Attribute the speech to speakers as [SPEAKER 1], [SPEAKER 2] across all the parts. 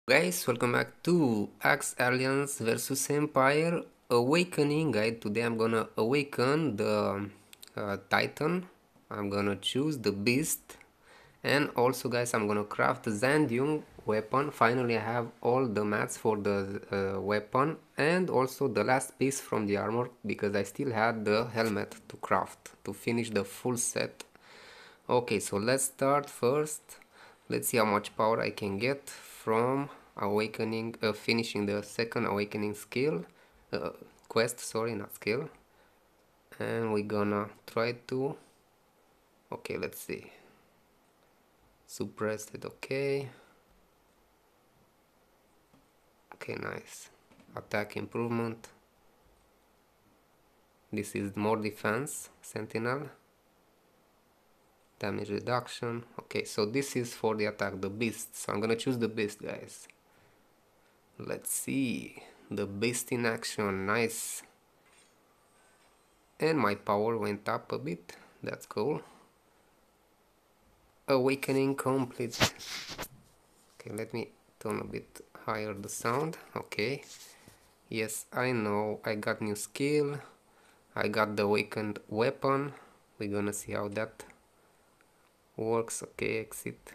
[SPEAKER 1] Guys, welcome back to Axe Alliance versus Empire Awakening guide. Today I'm gonna awaken the Titan. I'm gonna choose the Beast, and also guys I'm gonna craft the Zandium weapon. Finally I have all the mats for the weapon and also the last piece from the armor because I still had the helmet to craft to finish the full set. Okay, so let's start first. Let's see how much power I can get from awakening, finishing the second awakening skill, quest, sorry, not skill. And we're gonna try to, okay, let's see. Suppressed it, okay. Okay, nice. Attack improvement. This is more defense, sentinel. Damage reduction. Okay, so this is for the attack, the beast. So I'm gonna choose the beast, guys. Let's see. The beast in action, nice. And my power went up a bit. That's cool. Awakening complete. Okay, let me turn a bit higher the sound. Okay. Yes, I know. I got new skill. I got the awakened weapon. We're gonna see how that works. Okay, exit.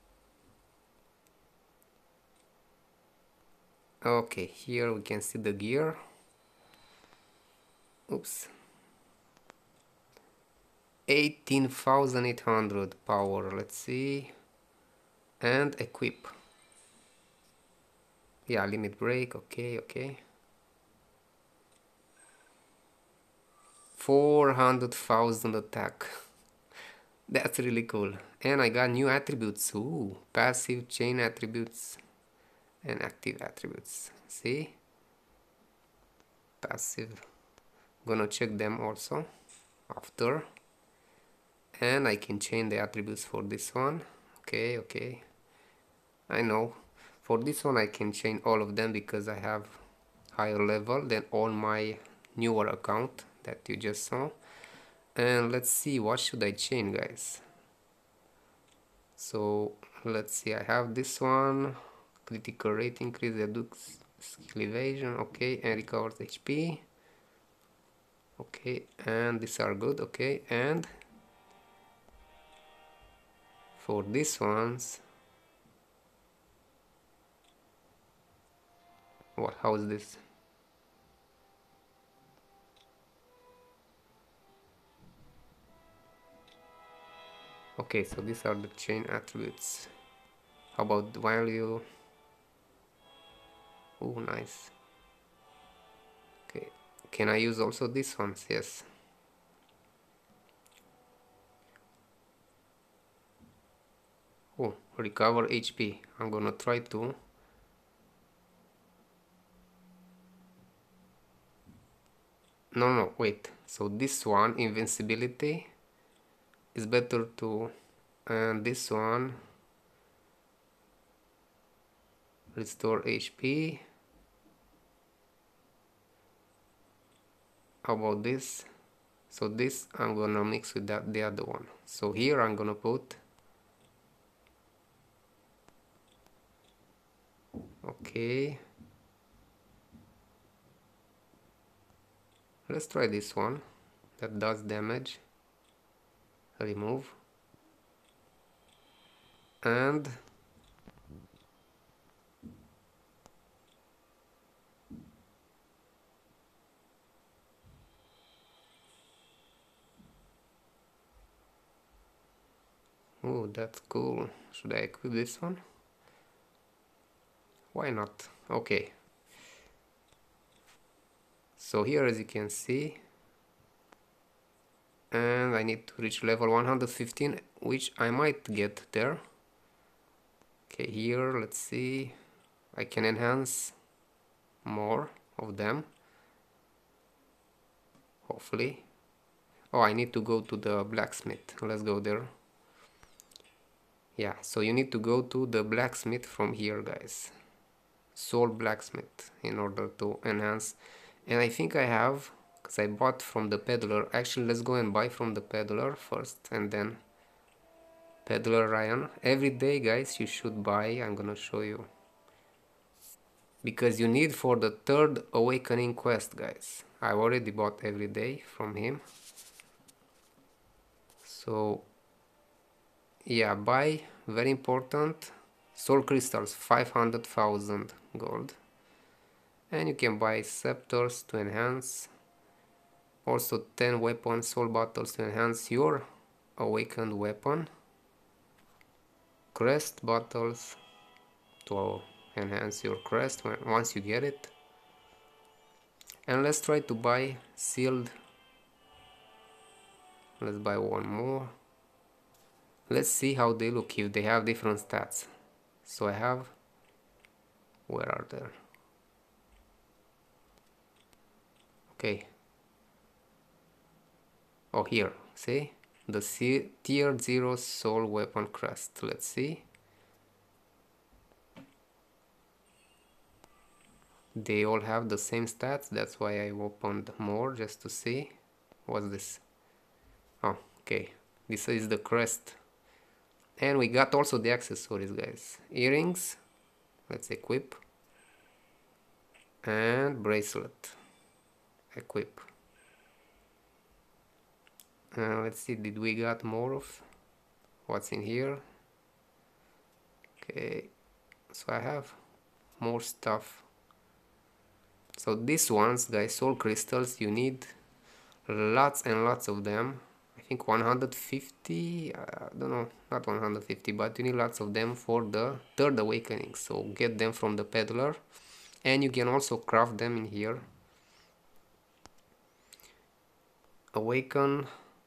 [SPEAKER 1] Okay, here we can see the gear. Oops. 18,800 power. Let's see. And equip. Yeah, limit break. Okay. 400,000 attack. That's really cool. And I got new attributes. Ooh, passive chain attributes and active attributes. See? Passive. Gonna check them also after. And I can chain the attributes for this one. Okay. I know. For this one I can chain all of them because I have higher level than all my newer account that you just saw. And let's see, what should I chain, guys? So let's see, I have this one, critical rate increase, reduce skill evasion, okay, and recovers HP. Okay, and these are good, okay, and for these ones, what, how is this? Okay, so these are the chain attributes. How about the value? Oh, nice. Okay, can I use also these ones? Yes. Oh, recover HP. I'm gonna try to. No, wait. So this one, invincibility, is better to, and this one, restore HP. How about this? So this I'm gonna mix with that the other one. So here I'm gonna put, okay, let's try this one that does damage. Remove, and oh, that's cool. Should I equip this one? Why not? Okay, so here, as you can see, and I need to reach level 115, which I might get there. Okay, here, let's see, I can enhance more of them, hopefully. Oh, I need to go to the blacksmith. Let's go there. Yeah, so you need to go to the blacksmith from here, guys. Soul blacksmith, in order to enhance. And I think I have, because I bought from the peddler. Actually, let's go and buy from the peddler first, and then peddler Ryan. Every day, guys, you should buy. I'm gonna show you. because you need for the third awakening quest, guys. I already bought every day from him. So yeah, buy, very important, soul crystals, 500,000 gold. And you can buy scepters to enhance, also 10 weapons, soul bottles to enhance your awakened weapon, crest bottles to enhance your crest once you get it. And let's try to buy sealed. Let's buy one more. Let's see how they look, if they have different stats. So I have, where are they? Okay. Oh, here, see? The tier 0 soul weapon crest. Let's see. They all have the same stats, that's why I opened more, just to see. What's this? Oh, okay. This is the crest. And we got also the accessories, guys. Earrings. Let's equip. And bracelet. Equip. Let's see, did we got more of what's in here? Okay, so I have more stuff. So these ones, guys, soul crystals, you need lots and lots of them. I think 150, I don't know, not 150, but you need lots of them for the third awakening. So get them from the peddler, and you can also craft them in here. Awaken.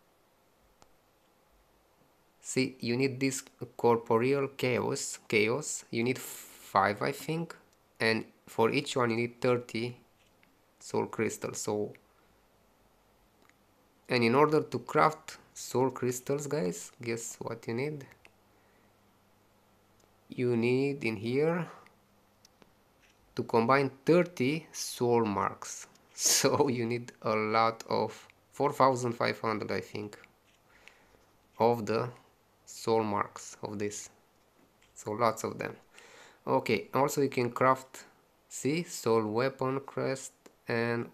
[SPEAKER 1] See, you need this corporeal chaos. You need 5, I think, and for each one you need 30 soul crystals. So, and in order to craft soul crystals, guys, guess what you need? You need in here to combine 30 soul marks. So you need a lot of 4,500, I think, of the soul marks of this. So lots of them. Okay, also you can craft, see, soul weapon crest and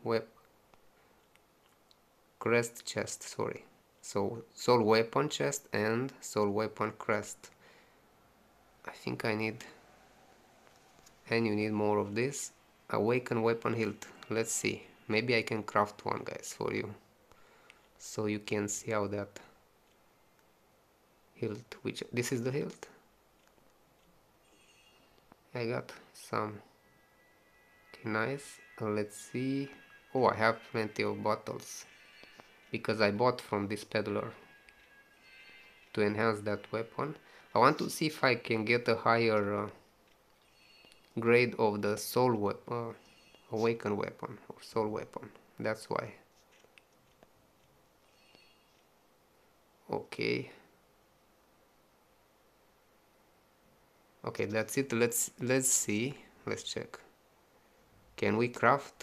[SPEAKER 1] crest chest, sorry. So soul weapon chest and soul weapon crest. I think I need, and you need more of this. Awaken weapon hilt. Let's see, maybe I can craft one, guys, for you, so you can see how that hilt, which this is the hilt. I got some. Okay, nice. Let's see. Oh, I have plenty of bottles because I bought from this peddler to enhance that weapon. I want to see if I can get a higher grade of the soul weapon, awakened weapon or soul weapon. That's why. Okay. Okay, that's it. Let's see. Let's check. Can we craft?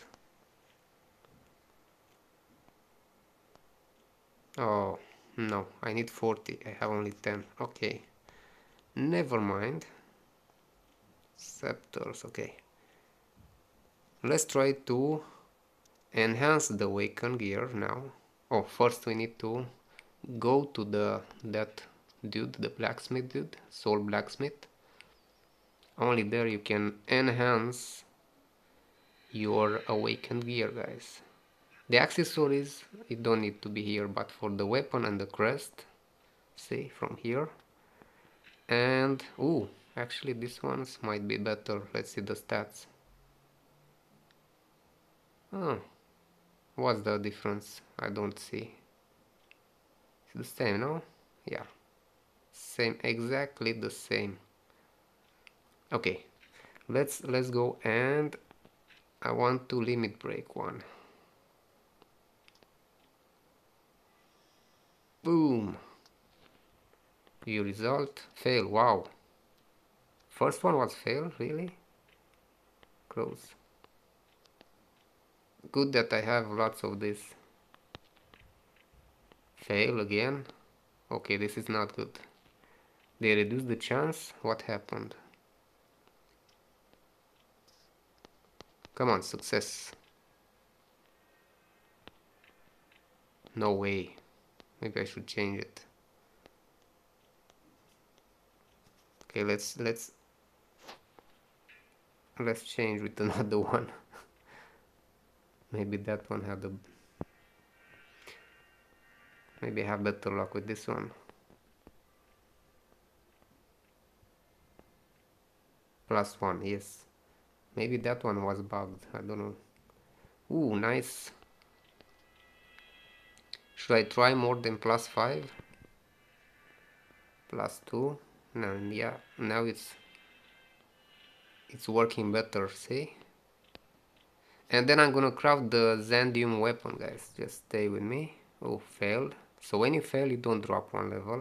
[SPEAKER 1] Oh, no. I need 40. I have only 10. Okay. Never mind. Scepters. Okay. Let's try to enhance the awakened gear now. Oh, first we need to go to that dude, the blacksmith dude, soul blacksmith. Only there you can enhance your awakened gear, guys. The accessories, it don't need to be here, but for the weapon and the crest, see, from here. And ooh, actually these ones might be better. Let's see the stats. Oh, what's the difference? I don't see. It's the same, no? Yeah, same, exactly the same. Okay, let's go, and I want to limit break one. Boom. View result, fail. Wow, first one was fail, really? Close. Good that I have lots of this. Fail again. Okay, this is not good. They reduced the chance. What happened? Come on, success. No way. Maybe I should change it. Okay, let's change with another one. Maybe that one had a... Maybe I have better luck with this one. +1, yes. Maybe that one was bugged, I don't know. Ooh, nice. Should I try more than +5? +2? No, yeah, now it's working better, see? And then I'm gonna craft the Zandium weapon, guys. Just stay with me. Oh, failed. So when you fail, you don't drop one level.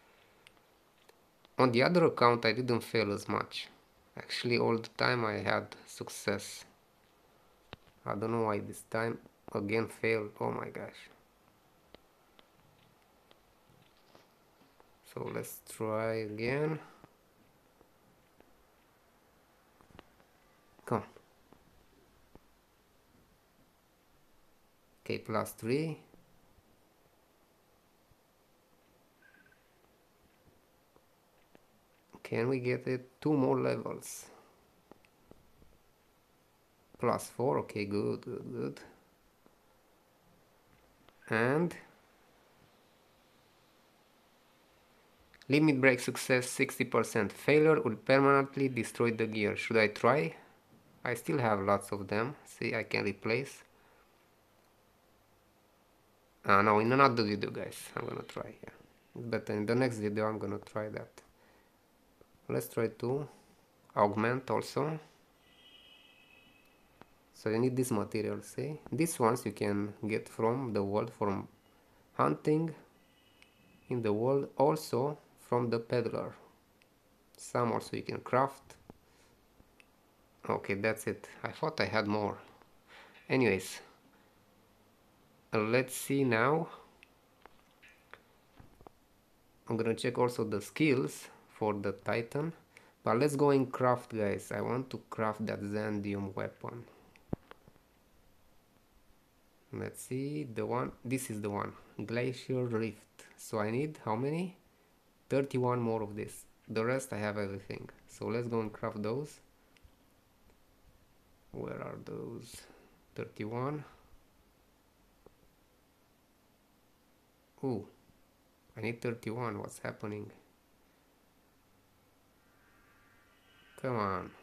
[SPEAKER 1] On the other account, I didn't fail as much. Actually, all the time I had success. I don't know why this time again failed. Oh my gosh. So let's try again. Come on. Okay, +3. Can we get it? 2 more levels. +4. Okay, good, good, good. And limit break success 60%. Failure will permanently destroy the gear. Should I try? I still have lots of them. See, I can replace. No, in another video, guys. I'm gonna try. Yeah. But in the next video, I'm gonna try that. Let's try to augment also. So you need this material, see? These ones you can get from the world, from hunting in the world, also from the peddler. Some also you can craft. Okay, that's it. I thought I had more. Anyways, let's see now. I'm gonna check also the skills for the Titan. But let's go and craft, guys. I want to craft that Zandium weapon. Let's see, the one, this is the one, Glacier Rift. So I need how many? 31 more of this. The rest I have everything. So let's go and craft those. Where are those? 31. Ooh, I need 31. What's happening? Come on.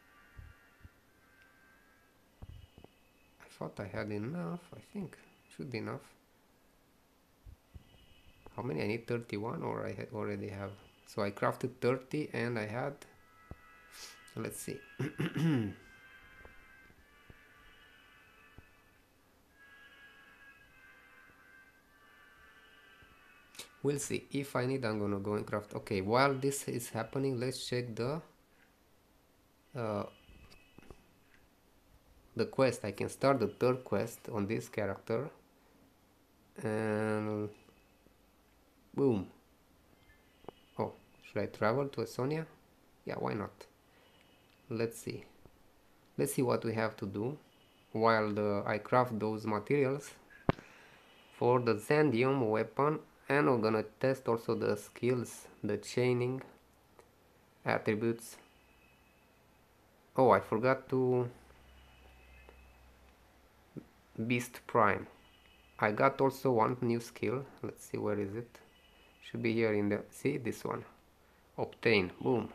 [SPEAKER 1] I thought I had enough. I think should be enough. How many? I need 31, or I already have. So I crafted 30 and I had, let's see. We'll see. If I need, I'm gonna go and craft. Okay, while this is happening, let's check uh, the quest. I can start the third quest on this character, and boom. Oh, should I travel to Estonia? Yeah, why not? Let's see. Let's see what we have to do while I craft those materials for the Zandium weapon, and we're gonna test also the skills, the chaining attributes. Oh, I forgot to Beast Prime. I got also one new skill. Let's see, where is it? Should be here in the, see, this one. Obtain, boom.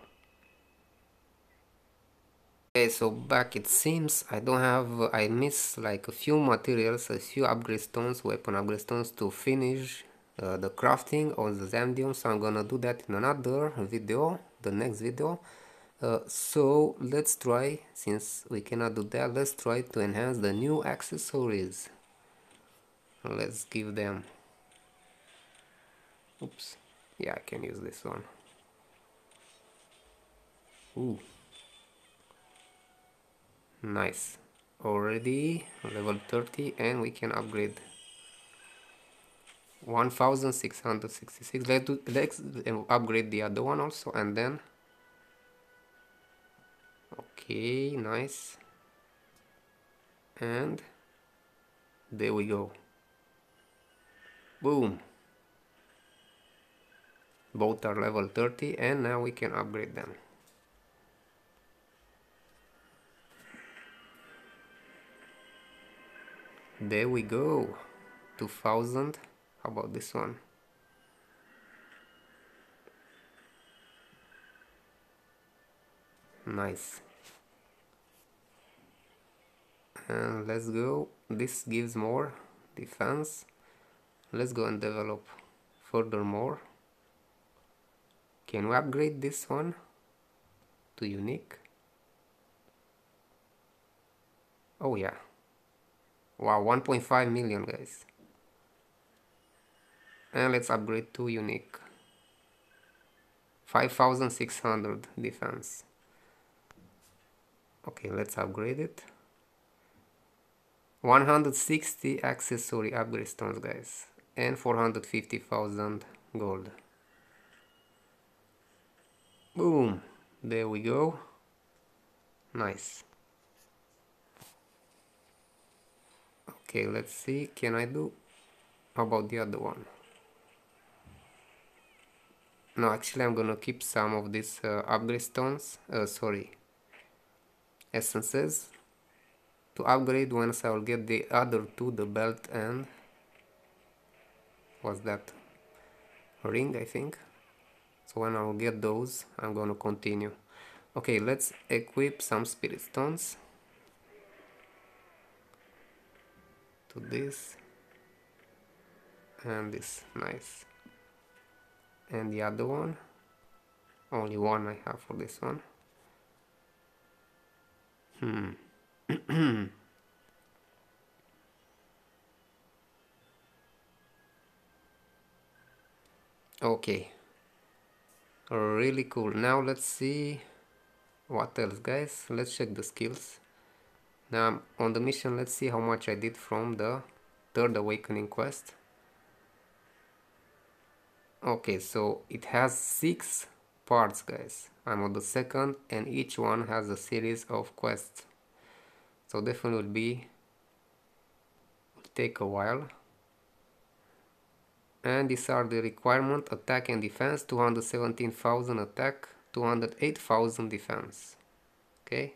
[SPEAKER 1] Okay, so back, it seems I don't have, I miss like a few materials, a few upgrade stones, weapon upgrade stones to finish the crafting on the Zandium, so I'm gonna do that in another video, the next video. So let's try, since we cannot do that, let's try to enhance the new accessories. Let's give them, oops, yeah, I can use this one. Ooh, nice, already level 30, and we can upgrade 1666. Let's upgrade the other one also, and then, okay, nice. and there we go. Boom. Both are level 30 and now we can upgrade them. There we go. 2000. How about this one? Nice. And let's go. This gives more defense. Let's go and develop furthermore. Can we upgrade this one to unique? Oh yeah. Wow, 1.5 million, guys. And let's upgrade to unique. 5600 defense. Okay, let's upgrade it. 160 accessory upgrade stones, guys, and 450,000 gold. Boom, there we go. Nice. Okay, let's see, can I do? How about the other one? No, actually I'm gonna keep some of these upgrade stones, essences, to upgrade once I will get the other two, the belt and what's that, ring, I think. So when I will get those, I'm gonna continue. Okay, let's equip some spirit stones to this and this. Nice. And the other one, only one I have for this one. Okay, really cool. Now let's see what else, guys. Let's check the skills. Now I'm on the mission. Let's see how much I did from the third awakening quest. Okay, so it has 6 parts, guys. I'm on the second and each one has a series of quests, so definitely will take a while. And these are the requirement: attack and defense, 217,000 attack, 208,000 defense. Okay,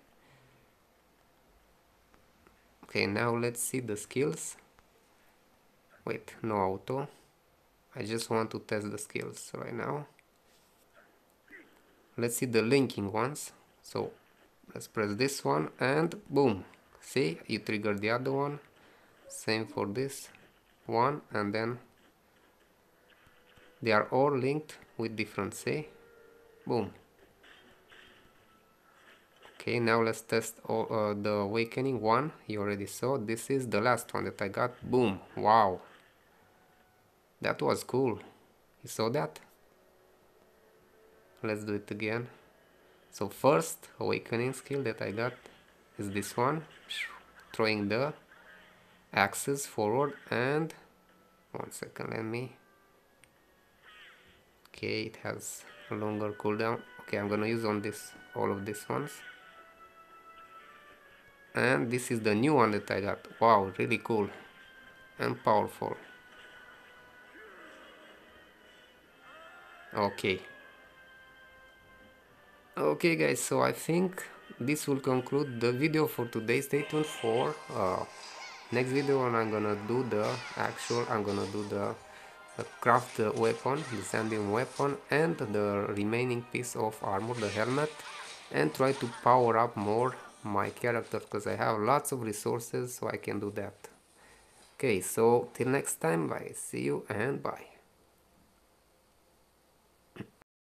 [SPEAKER 1] now let's see the skills. Wait, no auto. I just want to test the skills right now. Let's see the linking ones. So let's press this one and boom. See, you trigger the other one. Same for this one, and then they are all linked with different, see? Boom. Okay, now let's test all, the awakening one. You already saw. This is the last one that I got. Boom. Wow. That was cool. You saw that? Let's do it again. So first awakening skill that I got is this one. Throwing the axes forward, and 1 second, let me. Okay, it has a longer cooldown. Okay, I'm gonna use on this, all of these ones. And this is the new one that I got. Wow, really cool and powerful. Okay, guys, so I think this will conclude the video for today. Stay tuned for next video, and I'm gonna do the craft the weapon, the Zambian weapon, and the remaining piece of armor, the helmet, and try to power up more my character, because I have lots of resources, so I can do that. Okay, so till next time, bye, see you and bye.